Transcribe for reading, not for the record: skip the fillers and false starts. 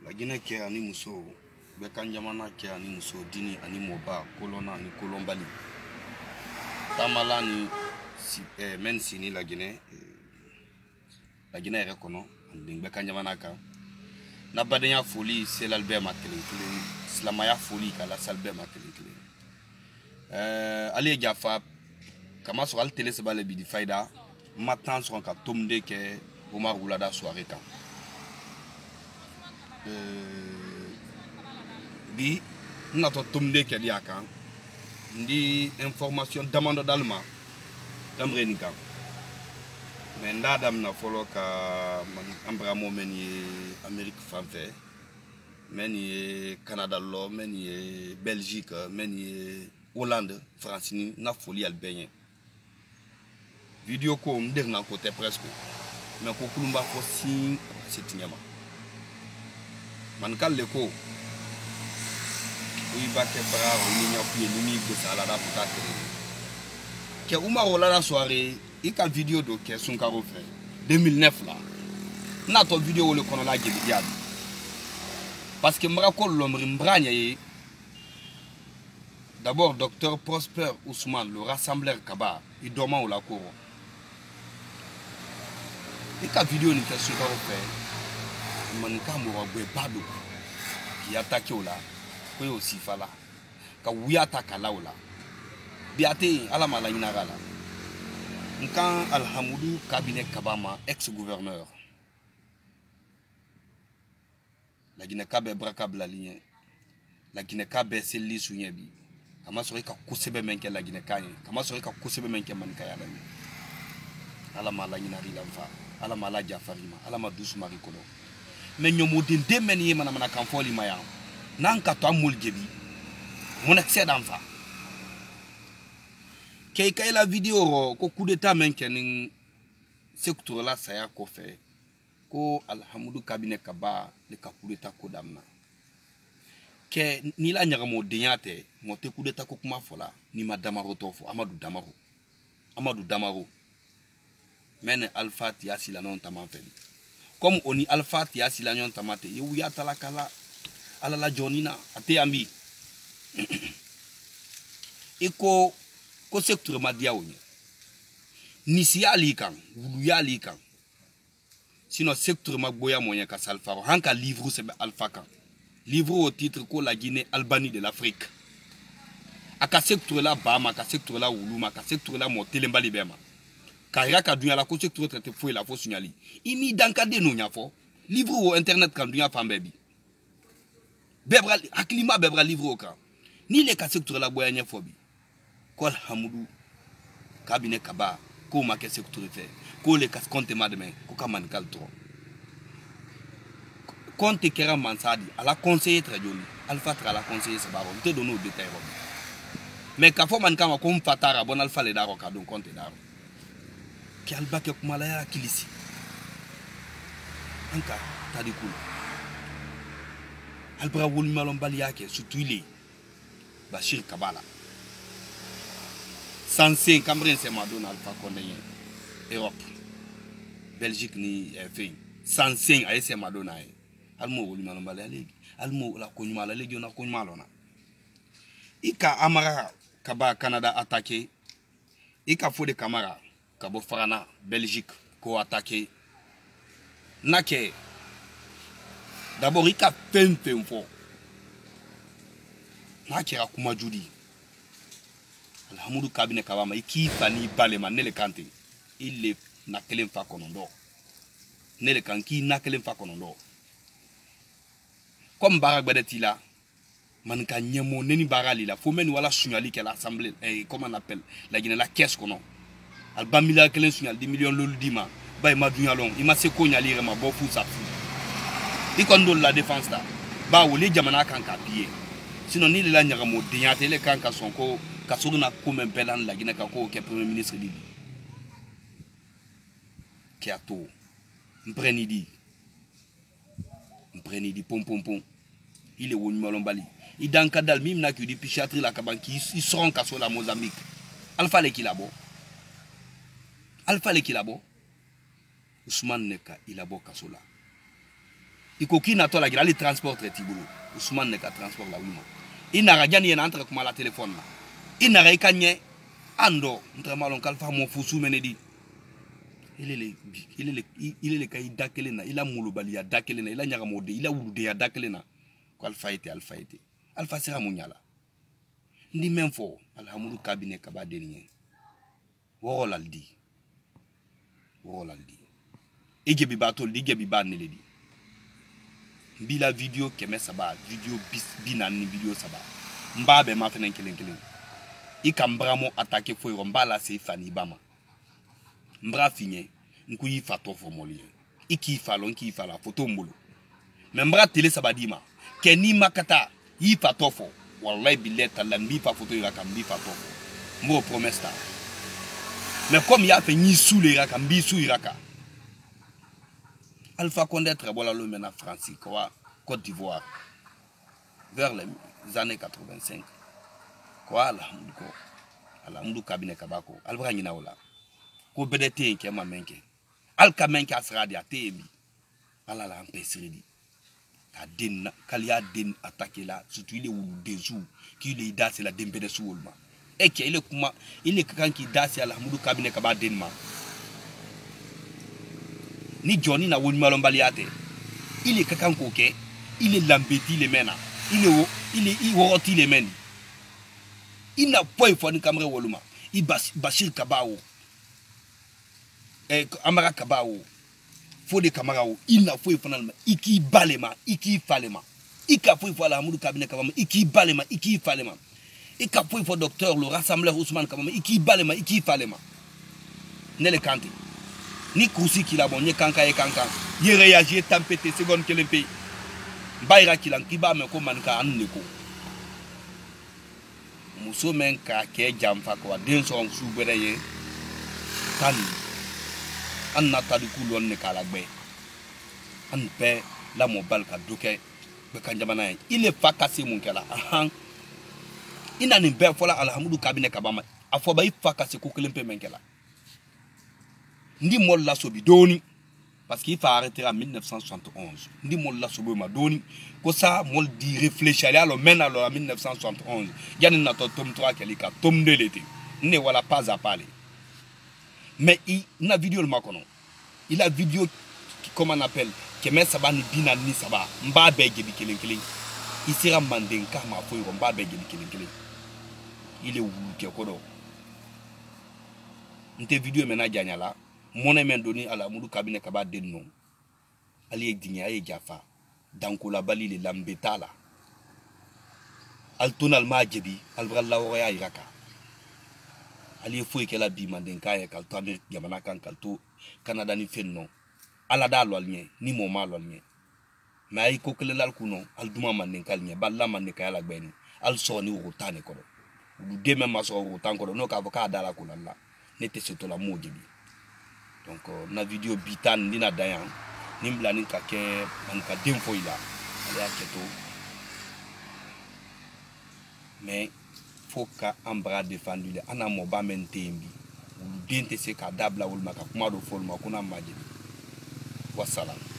La Guinée qui est ani muso, Bekanjamana qui est ani muso, Dini ani Moba, Colonna ni Colombali. Tamala ni men sini la Guinée est reconnue, Bekanjamana ka. Na badenya folie c'est l'Albert Makelin, Slamaya folie kala Salbert Makelin. Ali Jaffa, comment sur le télé se bat le bidi faïda, maintenant sur un cas tombe que Omar Oulada soirée quand. Bi nato tumde ke dia kan ndi information demande d'allemand damre ni kan mais ndadam na folo ka man ambramo meni Amérique fanfé meni Canada lo meni Belgique meni Hollande France ni na folie albenye vidéo ko mder na côté presque mais ko kulumba ko sin setinyama man kal le ko il va te bras au milieu puis l'ennemi de ça là pour ta que Omar Oulada soirée il a vidéo de que son caro fait 2009 là na to vidéo le kono la gebiad parce que mrako l'homme mbranya d'abord docteur Prosper Ousmane le rassembleur Kaba il dormant au la cour il a vidéo ni que son caro fait man ka mo gwe bado qui attaque là ko aussi fala ka wiyata kalaula biate ala mala inagala nkan alhamdou cabinet kabama ex-gouverneur la Guinée kabe braka la ligne la Guinée kabe seli sunyebi kama sori ka kusebe menke la Guinée kanye kama sori ka kusebe menke man kaya la ala mala inari la fa ala mala jafarima ala ma douce marikolo mais nyomo de meni mana mana kan foli maya nan ka to amul gebi mon accès d'enfant kay la vidéo ko coup d'état men kenin secteur la saya ko fait ko alhamdou cabinet kaba le ka coup d'état ko damna ke ni la nyaka mo denyate mo te coup d'état ko kuma fola ni madamaro tofo amadou damaro men alpha tiasi la non tamanfen comme oni alpha tiasi la non tamate yu ya talakala ala la jonina ate ambi iko ko secteur madia onye nisi ali kan wulu yali kan sino secteur magboya moyen ka salfaro hanka livre c'est alpha kan livre au titre ko la Guinée Albanie de l'Afrique aka secteur la bama ka secteur la wulu ma ka secteur la motelemba libema kaya ka dunya la ko secteur traité fo la fo signali imi danka de no nyafo livre au internet kan dunya fambebi bebra aklima bebra livre au camp ni les ka secteur la boya nyafobi ko alhamdou cabinet kaba ko ma ke secteur fait ko le kas compte madame ko kaman kal tro compte kera mansadi ala conseiller très joli alpha tra la conseiller se baro te donner au détail mais ka fo man kama ko mfatara bon alpha le daro ka don compte daro ki alba ke kumala ya kilisi anka tadi kul albra wol malon bali yake surtout il Bachir Kabala 105 Cameroun c'est Madonna Alpha Condé Europe Belgique ni fait 105 ay c'est Madonna almo wol malon bali alegi almo la konyuma la legi na konyuma lona ika amara kaba Canada attaqué ika fo de Camara kabo Farana Belgique ko attaqué nake d'abord il a fait un fort. Naki a kuma judi. Alhamdou cabinet kabama iki fani balema nele kante. Il est na kelen fa konondo. Nele kanki na kelen fa konondo. Comme barak badetila man ka nyemo neni barali la faut men wala sunyali ke l'assemblée comment on appelle la Guinée la caisse kono. Alba mila kelen sunyal 10 millions lolu dima bay madunya long ima se ko nyali rema bo fu sa fu. Ikondo la défense là ba woli jamana kan ka pied sinon ni la nyaka mo dinyate le kan ka sonko ka sogna ko men pelan la Guinée ka ko ke premier ministre li ki ato mpreni di pom il est woni malombali il dans kadal mim na ki di psychiatrie la kabanki ils seront ka so la Mozambique alpha le kilabo Ousmane Neka ilabo ka so la iko kina to la gira li transport retibulu Ousmane ne ka transport la wima ina rajani yana entre kuma la téléphone la ina ray kanye ando ntra malon kalfa mo fusu menedi ilele kay dakelena ila mulubali ya dakelena ila nyaga mode ila wulude ya dakelena ko alfa sera munyala ndi même fo alhamdou cabinet kaba denye wolaldi egebi batol di gebi baneledi bila video keme saba video bina ni video saba mbabe ma fenen kelen ikambramo attaquer fo mbala se fani bama mbra finye nkuyi fato fo moli iki falon ki fala photo mbulu membra télé sabadima keni makata yi fato fo wallahi bileta la mbi fa photo iraka mbi fato fo mbo promesse ta mais comme ya fait ni sous les iraka mbi sous iraka Alpha Condé travailla le maintenant France quoi Côte d'Ivoire vers les années 85 quoi alhamdou cabinet kabako albra nyina wala ko bedete ke mamenke alka menke asradi atebi ala la empesredi ta den kalia den attaquer là surtout il est ou des jours qui les dace la dembe de soulma et que il est kuma il est quand qui dace alhamdou cabinet kaba denma ni Johnny na woni malombaliate il est kakan koke il est lambeti les mena il est woroti les men il n'a pas eu foni camera woluma il bashir kabao amara kabao fode kamarao il n'a pas eu foni iki balema iki falema ika foi voilà amudu cabinet kabama iki balema iki falema ika foi fo docteur le rassembleur Ousmane kabama iki balema iki falema nele kanti ni kousi ki la bon nye kanka e kanka ye réagir tempête seconde kelempe bayra ki lan ki ba me ko man ka anne ko muso men ka ke jamfa ko den so su bere ye tan an na ta du kulon ne kala gbe an pe la mo bal ka duke be kan jamana il est fakasi mun kala ahan ina ni be fola alhamdou cabinet kabama afo ba fakasi ko kelempe men kala ndi mol la sobi doni parce qu'il faut arrêter en 1971 ndi mol la sobi ma doni ko ça mol di réfléchir alors maintenant en 1971 yani na to tome 3 kelika tome 2 l'été ne voilà pas à parler mais il na vidéo le makono il a vidéo comment on appelle que mais ça va ni bina ni ça va mba bege bi kelen il sera mandenka ma fo mba bege bi kelen il est où ke kodo nte vidéo mena janyala mon aimé donné à la moudou cabinet kaba denno ali digné ay jafa danko la bali le lambeta la al tonal majebi al bralla waya iraka ali foi ke la bi mandenka e kal to amerique jamana kan kal to canada ni fenno ala da lo alien ni mo ma lo alien mais ay ko kele lal kuno al duma mandenka alien balla mandenka la gbeni al soni o tane ko du deme ma so o tan ko no ka avocat dala ko la nete soto la mojebi. Donc na vidéo bitan dina dayan nimbla ni ka ke man ka demfo ila ala keto mais faut ka ambra défendu le ana mo ba mentembi dente se ka dabla wul maka kuma do folma kuna maji wassalam.